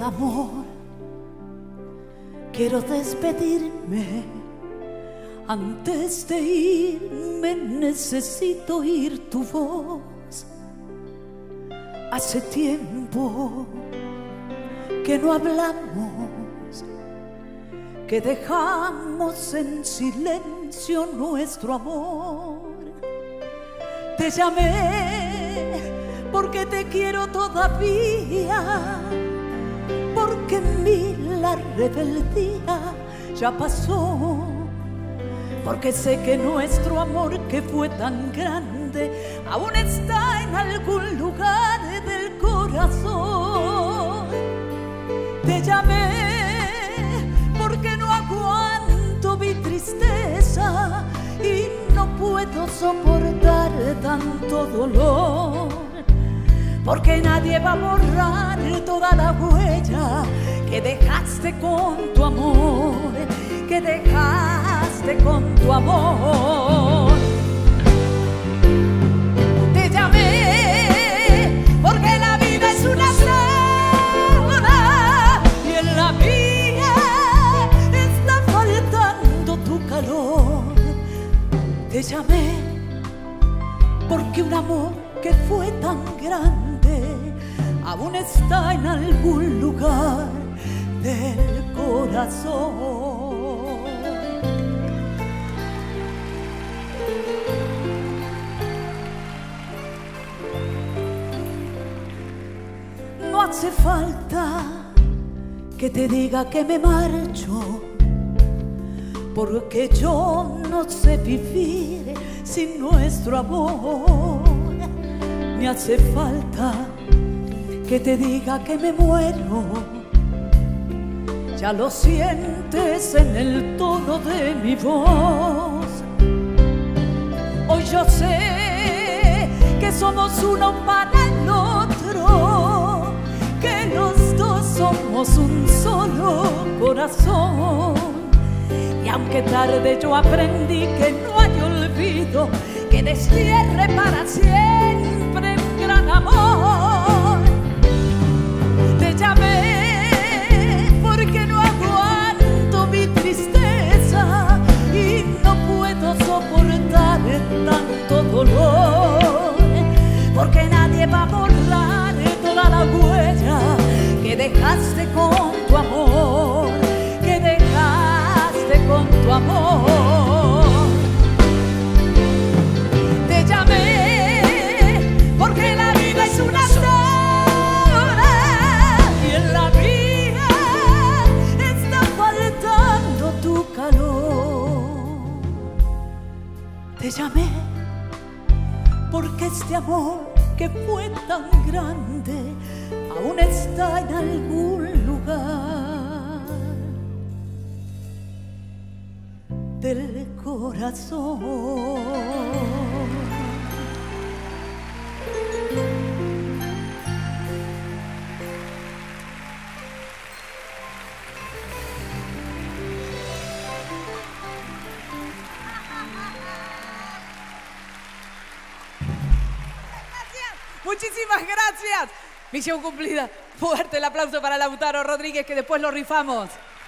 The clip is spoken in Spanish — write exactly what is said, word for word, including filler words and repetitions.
del amor. Quiero despedirme. Antes de irme necesito oír tu voz. Hace tiempo que no hablamos, que dejamos en silencio nuestro amor. Te llamé porque te quiero todavía, porque en mí la rebeldía ya pasó, porque sé que nuestro amor que fue tan grande aún está en algún lugar del corazón. Te llamé porque no aguanto mi tristeza y no puedo soportar tanto dolor, porque nadie va a borrar toda la huella que dejaste con tu amor, que dejaste con tu amor. Te llamé porque la vida es una sábana y en la mía está faltando tu calor. Te llamé porque un amor que fue tan grande aún está en algún lugar del corazón. No hace falta que te diga que me marcho, porque yo no sé vivir sin nuestro amor. Me hace falta que te diga que me muero, ya lo sientes en el tono de mi voz. Hoy yo sé que somos uno para el otro, que los dos somos un solo corazón. Y aunque tarde yo aprendí que no hay olvido que destierre para siempre un gran amor. Te llamé porque no aguanto mi tristeza y no puedo soportar tanto dolor, porque nadie va a borrar toda la huella que dejaste con tu amor, que dejaste con tu amor. Te llamé porque la vida es una sola y en la vida está faltando tu calor. Te llamé porque este amor que fue tan grande aún está en algún lugar del corazón. Muchísimas gracias. Misión cumplida. Fuerte el aplauso para Lautaro Rodríguez, que después lo rifamos.